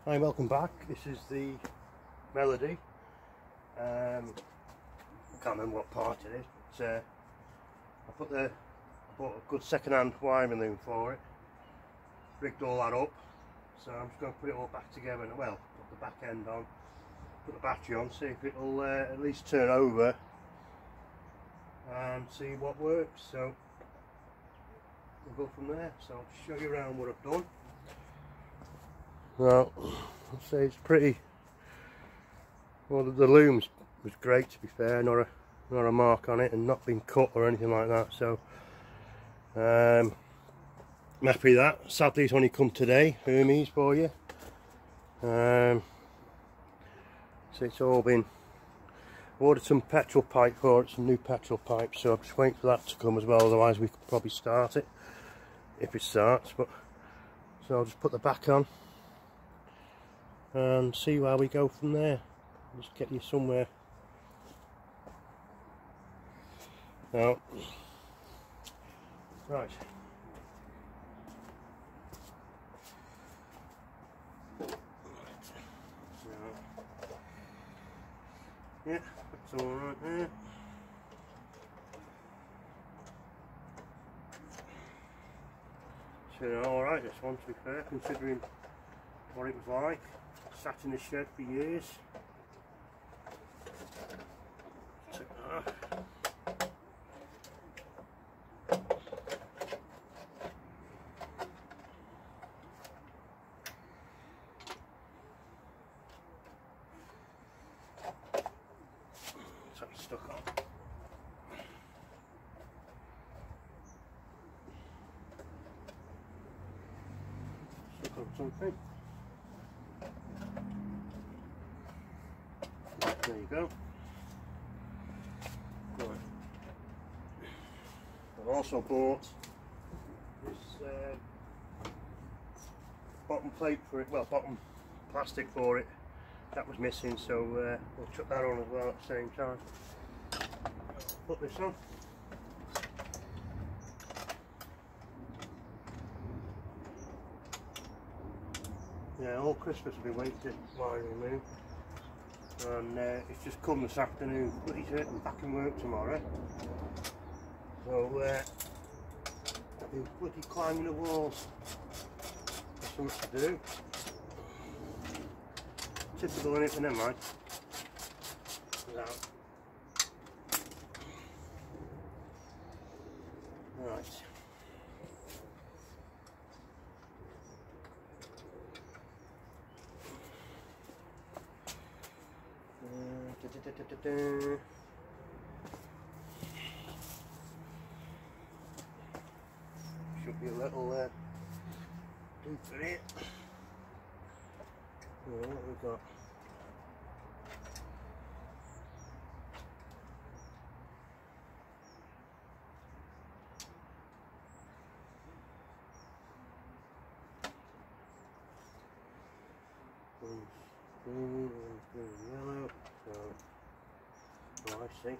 Hi, welcome back. This is the Melody. I can't remember what part it is, but I bought a good second-hand wiring loom for it. Rigged all that up, so I'm just going to put it all back together. And, well, put the back end on, put the battery on, see if it'll at least turn over, and see what works. So we'll go from there. So I'll show you around what I've done. Well, I'd say it's pretty. Well, the loom was great, to be fair. Not a mark on it, and not been cut or anything like that. So I'm happy with that. Sadly, it's only come today. Hermes for you. So it's all been. I ordered some petrol pipe for it, some new petrol pipes. So I'm just waiting for that to come as well. Otherwise, we could probably start it if it starts. But so I'll just put the back on and see where we go from there. Just get you somewhere. Now, right. Yeah, that's all right there. So, all right, this one, to be fair, considering what it was like. Sat in the shed for years. Took that off. So it's stuck on. Stuck on something. There you go. Right. I've also bought this bottom plate for it, well, bottom plastic for it. That was missing, so we'll chuck that on as well at the same time. Put this on. Yeah, all Christmas will be waiting wiring loom. And it's just come this afternoon. Bloody certain back in work tomorrow. So I've been bloody climbing the walls. There's something to do. Typical in it, but never mind. Right. Should be a little do for it. What have we got? Green and yellow. So, oh, I see.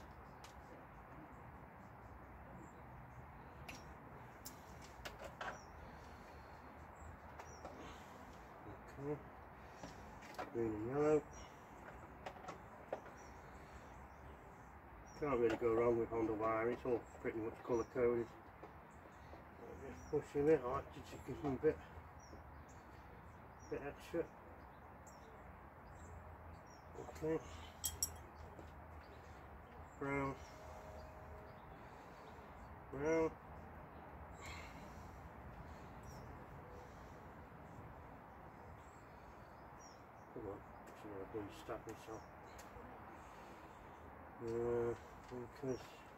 Okay. Green and yellow. Can't really go wrong with Honda wire. It's all pretty much colour coded. Just pushing it. I like to just give them a bit extra. Okay. Brown. Brown. Come on. See what I've done, stack myself. Because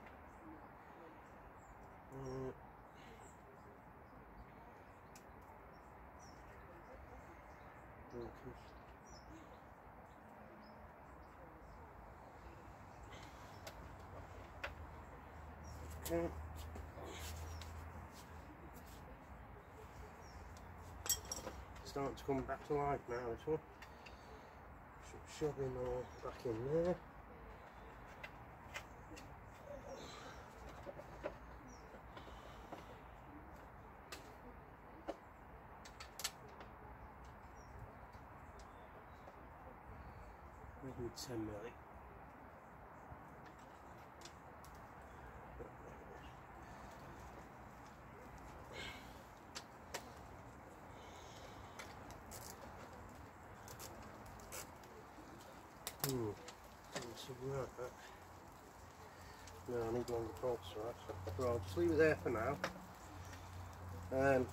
okay. Starting to come back to life now, this one. Shoving all back in there. Probably 10 milli. Something like that. No, I need longer bolts for that, so I'll just leave it there for now. Right.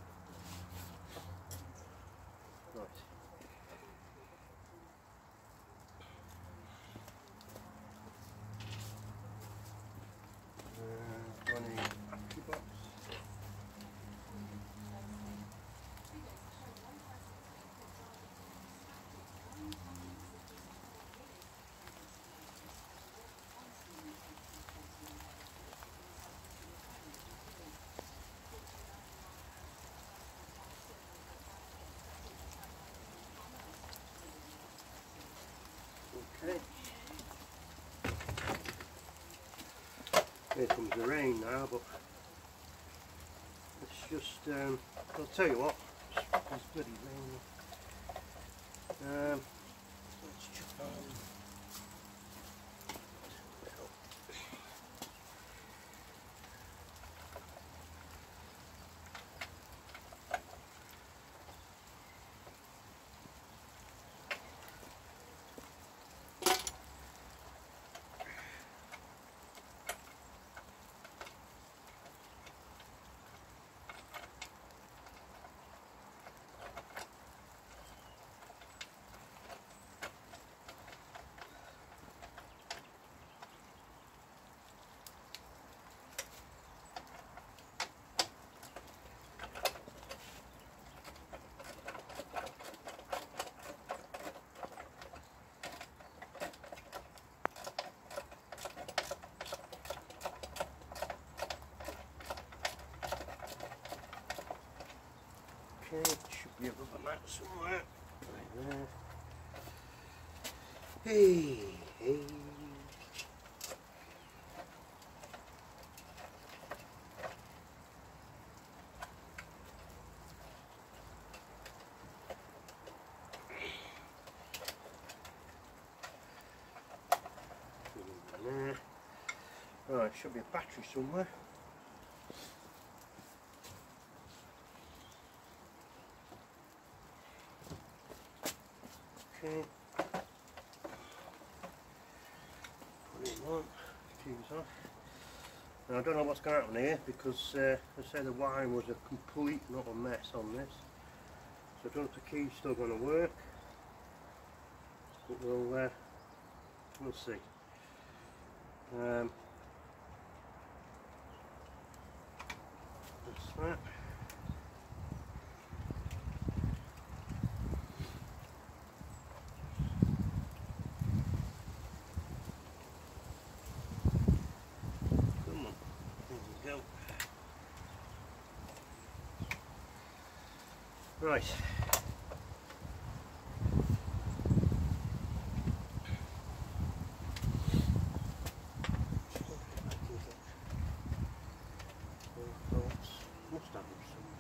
Running battery box. Okay. Here comes the rain now, but it's just, I'll tell you what, it's bloody raining. Let's chuck on. Okay, should be a rubber mat somewhere. Right there. Hey, hey. There. Right, should be a battery somewhere. Okay. Put it on. Fuse off. Now I don't know what's going to happen here because I say the wiring was a complete not a mess on this. So I don't know if the key's still going to work. But we'll see. That's that. Come on, there we go. Right. Must have them somewhere.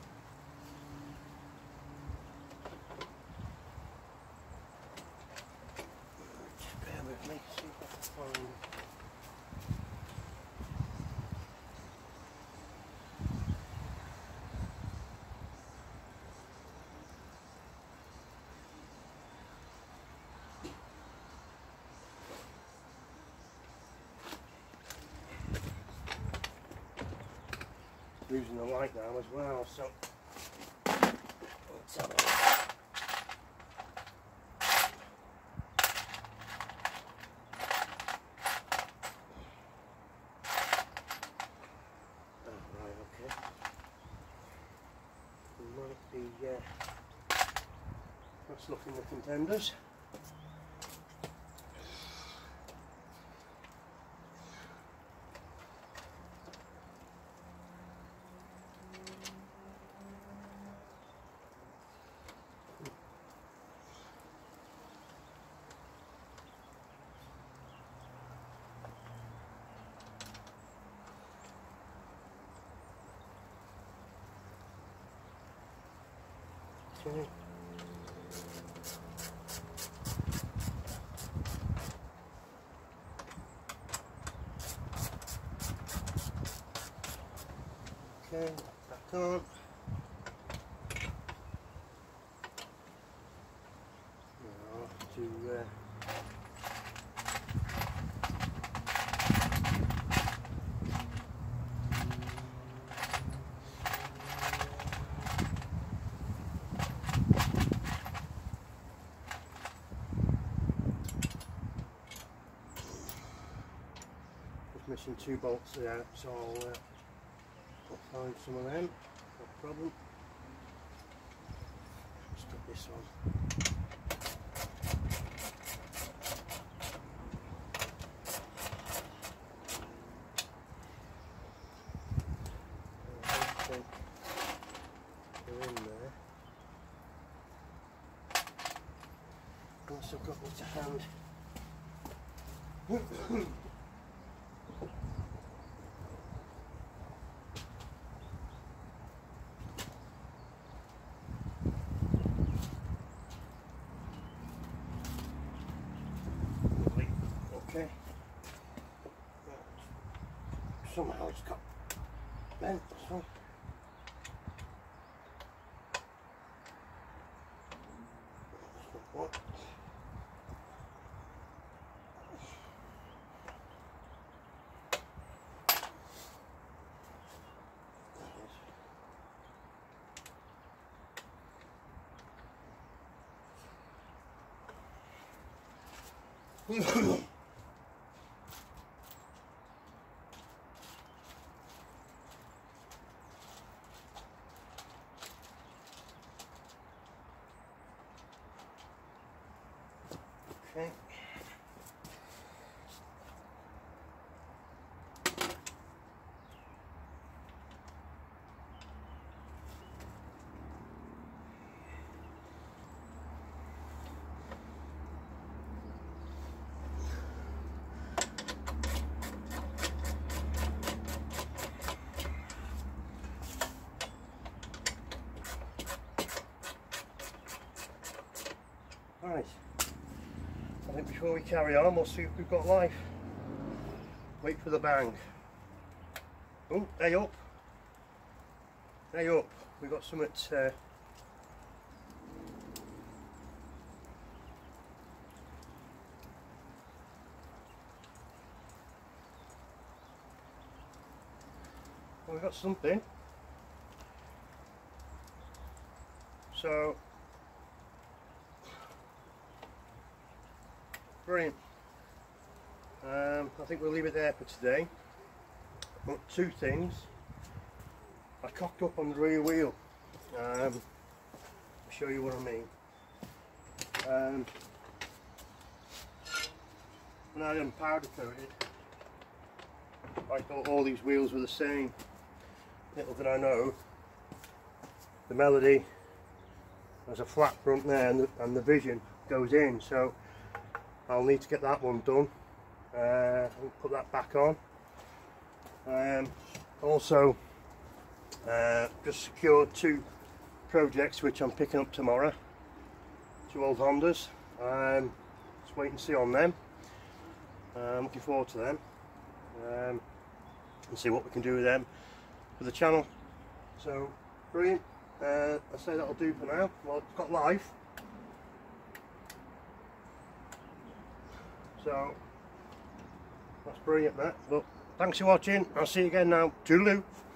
Just bear with me, see if I can find them. Losing the light now as well, so let's have a look. Oh, right, okay. We might be that's looking the contenders. Okay. Okay, back on. Now to just missing 2 bolts there, so I'll find some of them, no problem. Stick this on. They're in there. Once I've got them to hand. Okay. Somehow it's got bent, this one. What? Okay. Right. I think before we carry on, we'll see if we've got life. Wait for the bang. Oh, hey up. Hey up. We've got some at well, we've got something. So brilliant. I think we'll leave it there for today. But 2 things. I cocked up on the rear wheel. I'll show you what I mean. When I had them powder coated, I thought all these wheels were the same. Little did I know, the Melody has a flat front there, and the Vision goes in. So I'll need to get that one done. I'll put that back on. Also, just secured 2 projects which I'm picking up tomorrow. 2 old Hondas. Just wait and see on them. Looking forward to them. And see what we can do with them for the channel. So brilliant. I say that'll do for now. Well, it's got life. So that's brilliant, that. But thanks for watching. I'll see you again now. Toodaloo.